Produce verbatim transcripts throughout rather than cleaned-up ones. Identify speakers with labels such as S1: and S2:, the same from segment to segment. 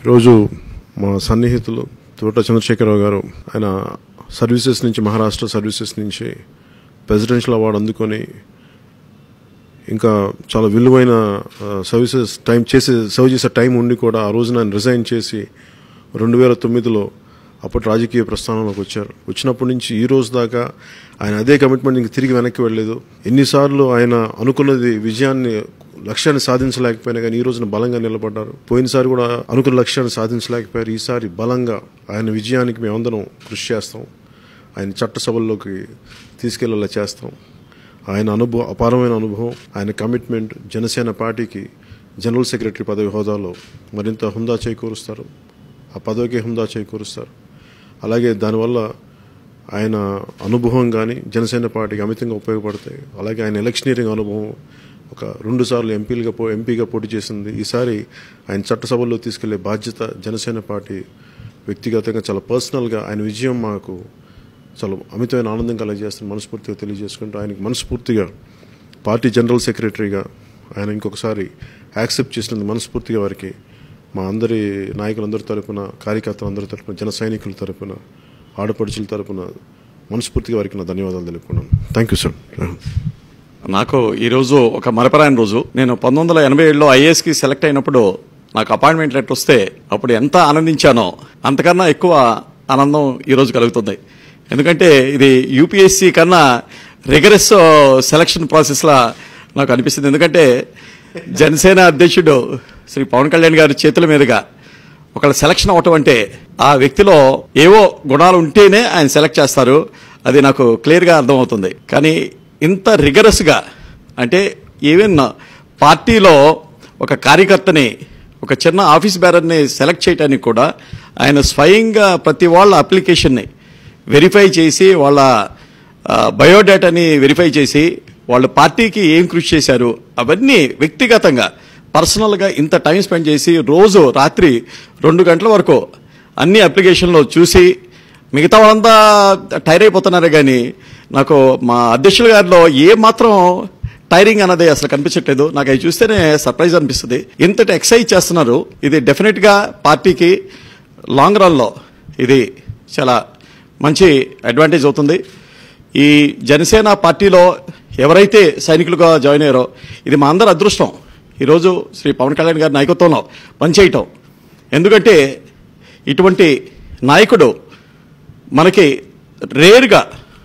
S1: ఈరోజు మా సన్నిహితులు తోట చంద్రశేఖరరావు గారు ఆయన సర్వీసెస్ నుంచి మహారాష్ట్ర సర్వీసెస్ నుంచి ప్రెసిడెన్షియల్ అవార్డు అందుకొని ఇంకా చాలా విలువైన సర్వీసెస్ టైం చేసే సర్వ్ చేసే టైం ఉండి కూడా ఆ రోజున ఆయన రిజైన్ చేసి రెండు వేల తొమ్మిదిలో అప్పటి రాజకీయ ప్రస్థానంలోకి వచ్చారు. వచ్చినప్పటి నుంచి ఈ రోజు దాకా ఆయన అదే కమిట్మెంట్ ఇంక తిరిగి వెనక్కి వెళ్ళలేదు. ఎన్నిసార్లు ఆయన అనుకున్నది విజయాన్ని లక్ష్యాన్ని సాధించలేకపోయినా కానీ ఈ రోజున బలంగా నిలబడ్డారు. పోయినసారి కూడా అనుకున్న లక్ష్యాన్ని సాధించలేకపోయారు. ఈసారి బలంగా ఆయన విజయానికి మేమందరం కృషి చేస్తాం. ఆయన చట్టసభల్లోకి తీసుకెళ్లేలా చేస్తాం. ఆయన అనుభవం అపారమైన అనుభవం, ఆయన కమిట్మెంట్ జనసేన పార్టీకి జనరల్ సెక్రటరీ పదవి హోదాలో మరింత హుందా చేకూరుస్తారు. ఆ పదవికి హుందా చేకూరుస్తారు. అలాగే దానివల్ల ఆయన అనుభవం కానీ జనసేన పార్టీకి అమితంగా ఉపయోగపడతాయి. అలాగే ఆయన ఎలక్షనీరింగ్ అనుభవం ఒక రెండు సార్లు ఎంపీలుగా పో ఎంపీగా పోటీ చేసింది. ఈసారి ఆయన చట్టసభల్లో తీసుకెళ్లే బాధ్యత జనసేన పార్టీ వ్యక్తిగతంగా చాలా పర్సనల్గా ఆయన విజయం మాకు చాలా అమితమైన ఆనందం కలగజేస్తుంది మనస్ఫూర్తిగా తెలియజేసుకుంటూ ఆయనకి మనస్ఫూర్తిగా పార్టీ జనరల్ సెక్రటరీగా ఆయన ఇంకొకసారి యాక్సెప్ట్ చేసినందుకు మనస్ఫూర్తిగా వారికి మా అందరి నాయకులందరి తరపున, కార్యకర్తలందరి తరపున, జన సైనికుల తరపున, ఆడపడుచుల తరపున మనస్ఫూర్తిగా వారికి నా ధన్యవాదాలు తెలుపుకున్నాను. Thank you sir.
S2: నాకు ఈరోజు ఒక మరపరాని రోజు. నేను పంతొమ్మిది వందల ఎనభై ఏడులో ఐఏఎస్కి సెలెక్ట్ అయినప్పుడు నాకు అపాయింట్మెంట్ లెటర్ వస్తే అప్పుడు ఎంత ఆనందించానో అంతకన్నా ఎక్కువ ఆనందం ఈరోజు కలుగుతుంది. ఎందుకంటే ఇది యూపీఎస్సీ కన్నా రిగరస్ సెలక్షన్ ప్రాసెస్లా నాకు అనిపిస్తుంది. ఎందుకంటే జనసేన అధ్యక్షుడు శ్రీ పవన్ కళ్యాణ్ గారి చేతుల మీదుగా ఒకళ్ళ సెలక్షన్ అవటం అంటే ఆ వ్యక్తిలో ఏవో గుణాలు ఉంటేనే ఆయన సెలెక్ట్ చేస్తారు. అది నాకు క్లియర్గా అర్థమవుతుంది. కానీ ఇంత రిగరస్గా అంటే ఈవెన్ పార్టీలో ఒక కార్యకర్తని, ఒక చిన్న ఆఫీస్ బేరర్ని సెలెక్ట్ చేయడానికి కూడా ఆయన స్వయంగా ప్రతి వాళ్ళ అప్లికేషన్ని వెరిఫై చేసి వాళ్ళ బయోడేటాని వెరిఫై చేసి వాళ్ళ పార్టీకి ఏం కృషి చేశారు అవన్నీ వ్యక్తిగతంగా పర్సనల్గా ఇంత టైం స్పెండ్ చేసి రోజు రాత్రి రెండు గంటల వరకు అన్ని అప్లికేషన్లో చూసి మిగతా వాళ్ళంతా టైర్ అయిపోతున్నారు. కానీ నాకు మా అధ్యక్షుల గారిలో ఏ మాత్రం టైరింగ్ అన్నది అసలు కనిపించట్లేదు. నాకు అవి చూస్తేనే సర్ప్రైజ్ అనిపిస్తుంది. ఇంతటి ఎక్సైజ్ చేస్తున్నారు. ఇది డెఫినెట్గా పార్టీకి లాంగ్ రన్లో ఇది చాలా మంచి అడ్వాంటేజ్ అవుతుంది. ఈ జనసేన పార్టీలో ఎవరైతే సైనికులుగా జాయిన్ అయ్యారో ఇది మా అందరి అదృష్టం. ఈరోజు శ్రీ పవన్ కళ్యాణ్ గారి నాయకత్వంలో పనిచేయటం. ఎందుకంటే ఇటువంటి నాయకుడు మనకి రేరుగా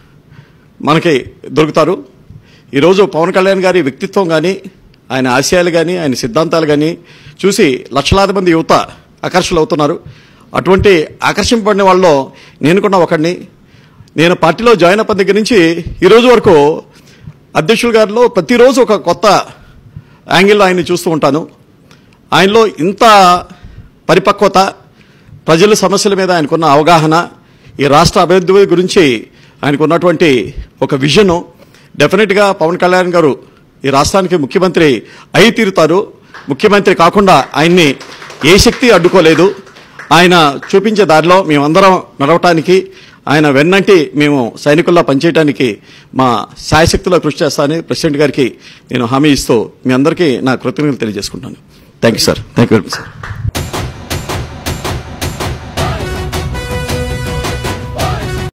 S2: మనకి దొరుకుతారు. ఈరోజు పవన్ కళ్యాణ్ గారి వ్యక్తిత్వం కానీ, ఆయన ఆశయాలు కానీ, ఆయన సిద్ధాంతాలు కానీ చూసి లక్షలాది మంది యువత ఆకర్షణలు అవుతున్నారు. అటువంటి ఆకర్షింపబడిన వాళ్ళలో నేను కూడా ఒకడిని. నేను పార్టీలో జాయిన్ అయిన దగ్గర నుంచి ఈరోజు వరకు అధ్యక్షుల గారిలో ప్రతిరోజు ఒక కొత్త యాంగిల్లో ఆయన్ని చూస్తూ ఉంటాను. ఆయనలో ఇంత పరిపక్వత, ప్రజల సమస్యల మీద ఆయనకున్న అవగాహన, ఈ రాష్ట్ర అభివృద్ధి గురించి ఆయనకున్నటువంటి ఒక విజను డెఫినెట్గా పవన్ కళ్యాణ్ గారు ఈ రాష్ట్రానికి ముఖ్యమంత్రి అయి తీరుతారు. ముఖ్యమంత్రి కాకుండా ఆయన్ని ఏ శక్తి అడ్డుకోలేదు. ఆయన చూపించే దారిలో మేమందరం నడవటానికి, ఆయన వెన్నంటి మేము సైనికుల్లో పనిచేయడానికి మా శాయశక్తిలో కృషి చేస్తానని ప్రెసిడెంట్ గారికి నేను హామీ ఇస్తూ మీ అందరికీ నా కృతజ్ఞతలు తెలియజేసుకుంటాను. Thank you sir. Thank you very much sir.